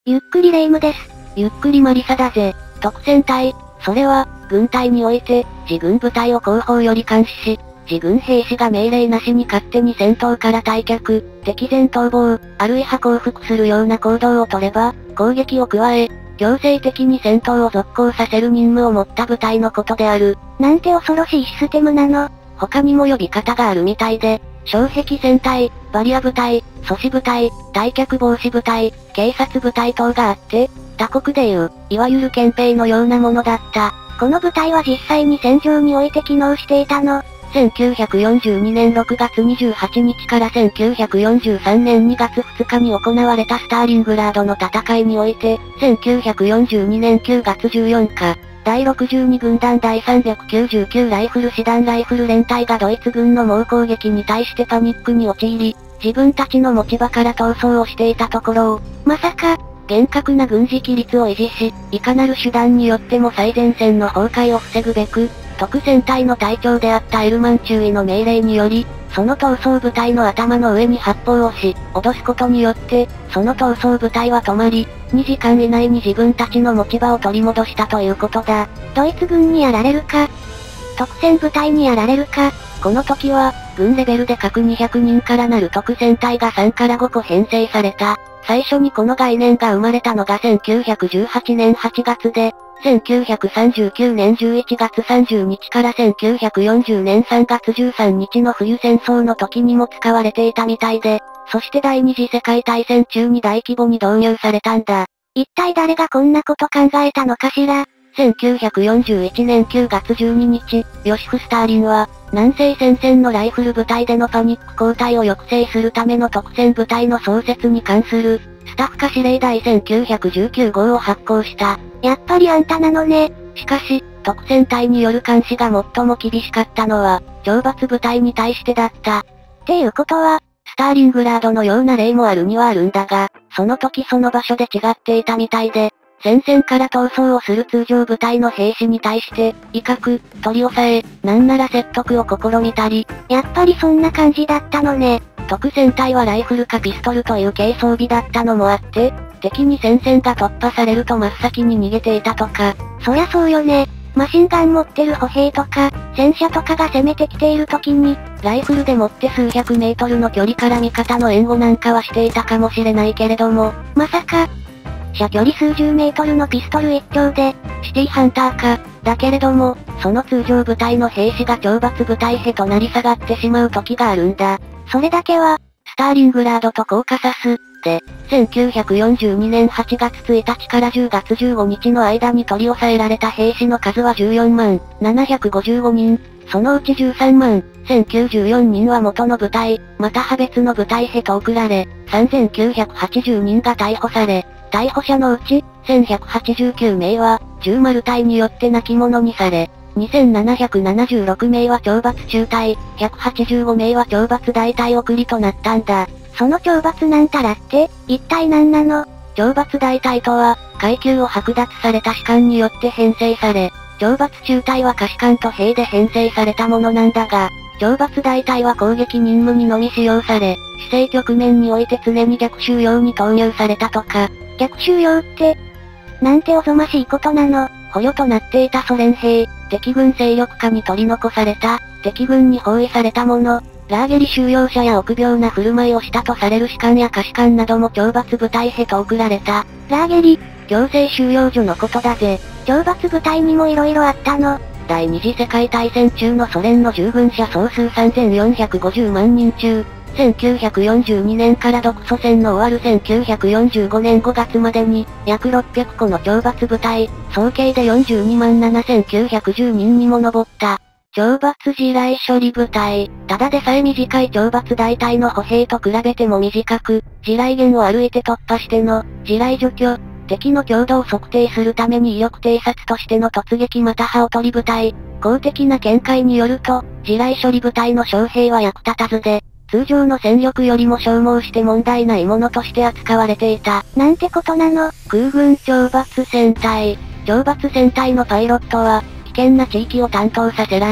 ゆっくりレ夢ムです。 ゆっくりマリサだぜ。特戦隊、それは、軍隊において、自軍部隊を後方より監視し、自軍兵士が命令なしに勝手に戦闘から退却、敵前逃亡、あるいは降伏するような行動を取れば、攻撃を加え、強制的に戦闘を続行させる任務を持った部隊のことである。 なんて恐ろしいシステムなの。 他にも呼び方があるみたいで、障壁戦隊、バリア部隊、阻止部隊、退却防止部隊、警察部隊等があって、他国でいう、いわゆる憲兵のようなものだった。 この部隊は実際に戦場において機能していたの。 1942年6月28日から1943年2月2日に行われたスターリングラードの戦いにおいて、1942年9月14日、第62軍団第399ライフル師団ライフル連隊がドイツ軍の猛攻撃に対してパニックに陥り、自分たちの持ち場から逃走をしていたところを、 まさか、 厳格な軍事規律を維持し、いかなる手段によっても最前線の崩壊を防ぐべく、特戦隊の隊長であったエルマン中尉の命令により、その逃走部隊の頭の上に発砲をし、脅すことによって、その逃走部隊は止まり、2時間以内に自分たちの持ち場を取り戻したということだ。 ドイツ軍にやられるか、特戦部隊にやられるか。 この時は、軍レベルで各200人からなる特戦隊が3から5個編成された。最初にこの概念が生まれたのが1918年8月で、1939年11月30日から1940年3月13日の冬戦争の時にも使われていたみたいで、そして第二次世界大戦中に大規模に導入されたんだ。 一体誰がこんなこと考えたのかしら。 1941年9月12日、ヨシフ・スターリンは、南西戦線のライフル部隊でのパニック後退を抑制するための特戦部隊の創設に関する、スタッフ化指令第1919号を発行した。 やっぱりあんたなのね。 しかし、特戦隊による監視が最も厳しかったのは、懲罰部隊に対してだった。 っていうことは、 スターリングラードのような例もあるにはあるんだが、その時その場所で違っていたみたいで、戦線から逃走をする通常部隊の兵士に対して、威嚇、取り押さえ、なんなら説得を試みたり、 やっぱりそんな感じだったのね。 特戦隊はライフルかピストルという軽装備だったのもあって、敵に戦線が突破されると真っ先に逃げていたとか。 そりゃそうよね。マシンガン持ってる歩兵とか、戦車とかが攻めてきている時に、 ライフルで持って数百メートルの距離から味方の援護なんかはしていたかもしれないけれども、 まさか、射距離数十メートルのピストル一丁で、 シティハンターか。だけれども、その通常部隊の兵士が懲罰部隊へとなり下がってしまう時があるんだ。 それだけは、 スターリングラードとコーカサス、で、1942年8月1日から10月15日の間に取り押さえられた兵士の数は14万755人。そのうち13万1094人は元の部隊、または別の部隊へと送られ、3980人が逮捕され、逮捕者のうち、1189名は、10丸隊によって亡き者にされ、2776名は懲罰中隊、185名は懲罰大隊送りとなったんだ。 その懲罰なんたらって、一体何なの？ 懲罰大隊とは、階級を剥奪された士官によって編成され、懲罰中隊は下士官と兵で編成されたものなんだが、懲罰大隊は攻撃任務にのみ使用され、施政局面において常に逆襲用に投入されたとか。 逆襲用って、なんておぞましいことなの。 捕虜となっていたソ連兵、敵軍勢力下に取り残された、敵軍に包囲された者、ラーゲリ収容者や臆病な振る舞いをしたとされる士官や下士官なども懲罰部隊へと送られた。 ラーゲリ、 強制収容所のことだぜ。 懲罰部隊にも色々あったの。 第二次世界大戦中のソ連の従軍者総数3450万人中、1942年から独ソ戦の終わる1945年5月までに、約600個の懲罰部隊、総計で42万7910人にも上った。懲罰地雷処理部隊、ただでさえ短い懲罰大隊の歩兵と比べても短く、地雷原を歩いて突破しての、地雷除去、敵の強度を測定するために威力偵察としての突撃またはおとり部隊、公的な見解によると、地雷処理部隊の将兵は役立たずで、通常の戦力よりも消耗して問題ないものとして扱われていた。 なんてことなの。 空軍懲罰戦隊。懲罰戦隊のパイロットは、危険な地域を担当させられ、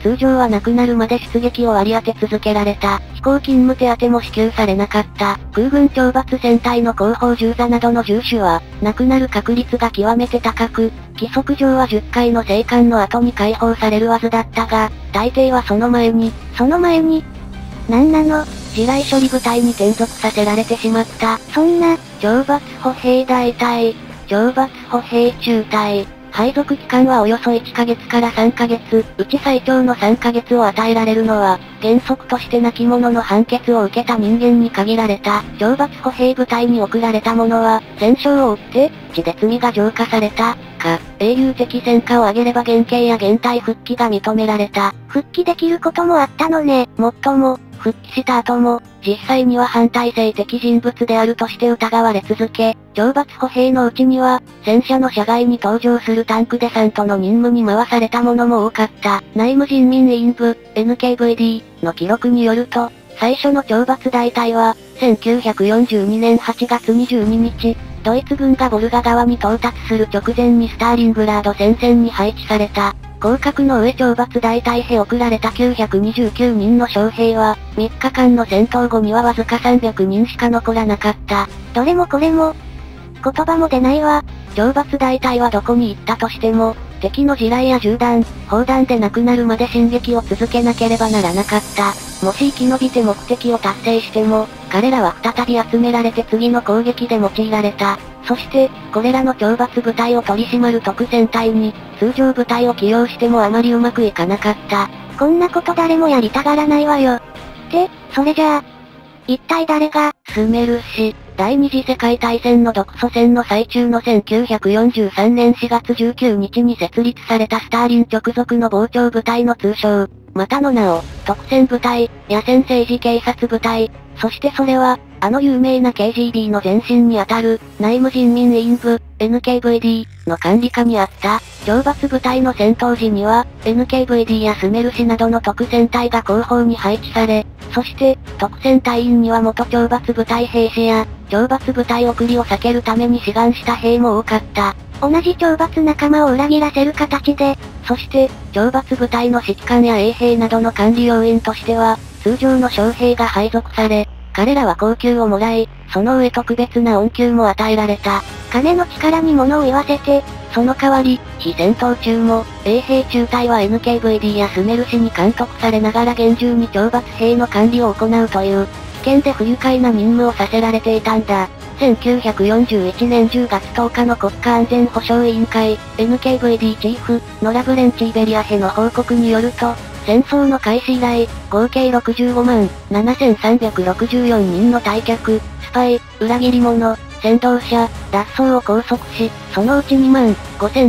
通常は亡くなるまで出撃を割り当て続けられた。飛行勤務手当も支給されなかった。空軍懲罰戦隊の後方銃座などの銃種は、亡くなる確率が極めて高く、規則上は10回の生還の後に解放されるはずだったが、大抵はその前に、 なんなの？ 地雷処理部隊に転属させられてしまった。 そんな、 懲罰歩兵大隊、懲罰歩兵中隊。配属期間はおよそ1ヶ月から3ヶ月、うち最長の3ヶ月を与えられるのは、原則として亡き者の判決を受けた人間に限られた。懲罰歩兵部隊に送られた者は、戦傷を負って、血で罪が浄化された。英雄的戦果を挙げれば減刑や減隊復帰が認められた。 復帰できることもあったのね。 もっとも、復帰した後も、実際には反体制的人物であるとして疑われ続け、懲罰歩兵のうちには、戦車の車外に登場するタンクデサントの任務に回された者も多かった。内務人民委員部、NKVD の記録によると、最初の懲罰大隊は、1942年8月22日、ドイツ軍がボルガ川に到達する直前にスターリングラード戦線に配置された。降格の上懲罰大隊へ送られた929人の将兵は、3日間の戦闘後にはわずか300人しか残らなかった。 どれもこれも、言葉も出ないわ。 懲罰大隊はどこに行ったとしても、敵の地雷や銃弾、砲弾で亡くなるまで進撃を続けなければならなかった。もし生き延びて目的を達成しても、彼らは再び集められて次の攻撃で用いられた。そして、これらの懲罰部隊を取り締まる特戦隊に、通常部隊を起用してもあまりうまくいかなかった。 こんなこと誰もやりたがらないわよ。って、それじゃあ、一体誰が、 スメル氏、第二次世界大戦の独ソ戦の最中の1943年4月19日に設立されたスターリン直属の防諜部隊の通称、またの名を、特戦部隊、野戦政治警察部隊、そしてそれは、あの有名な KGB の前身にあたる、内務人民委員部、NKVD の管理下にあった。懲罰部隊の戦闘時には、NKVD やスメル氏などの特戦隊が後方に配置され、そして、特戦隊員には元懲罰部隊兵士や、懲罰部隊送りを避けるために志願した兵も多かった。 同じ懲罰仲間を裏切らせる形で、 そして、懲罰部隊の指揮官や衛兵などの管理要員としては、通常の将兵が配属され、彼らは高給をもらい、その上特別な恩給も与えられた。 金の力に物を言わせて、 その代わり、非戦闘中も、衛兵中隊は NKVD やスメル氏に監督されながら厳重に懲罰兵の管理を行うという、危険で不愉快な任務をさせられていたんだ。1941年10月10日の国家安全保障委員会、NKVD チーフ、ノラブレンチーベリアヘの報告によると、戦争の開始以来、合計65万7364人の退却、スパイ、裏切り者、先導者、脱走を拘束し、そのうち2万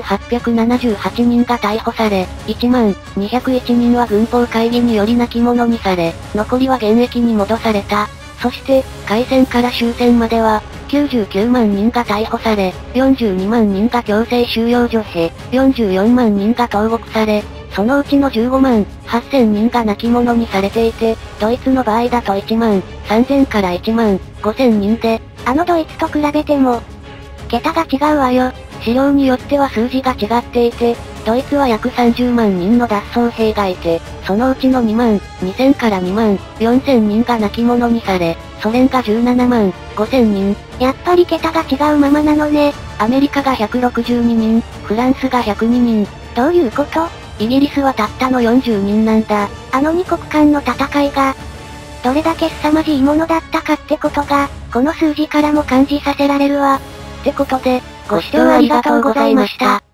5878人が逮捕され、1万201人は軍法会議により亡き者にされ、残りは現役に戻された。そして、開戦から終戦までは、99万人が逮捕され、42万人が強制収容所へ、44万人が投獄され、そのうちの15万8000人が亡き者にされていて、ドイツの場合だと1万3000から1万5000人で、 ドイツと比べても、桁が違うわよ。 資料によっては数字が違っていて、ドイツは約30万人の脱走兵がいて、そのうちの2万2000から2万4000人が亡き者にされ、ソ連が17万5000人。 やっぱり桁が違うままなのね。 アメリカが162人、フランスが102人。 どういうこと？ イギリスはたったの40人なんだ。 二国間の戦いが、どれだけ凄まじいものだったかってことが、この数字からも感じさせられるわ。 ってことで、ご視聴ありがとうございました。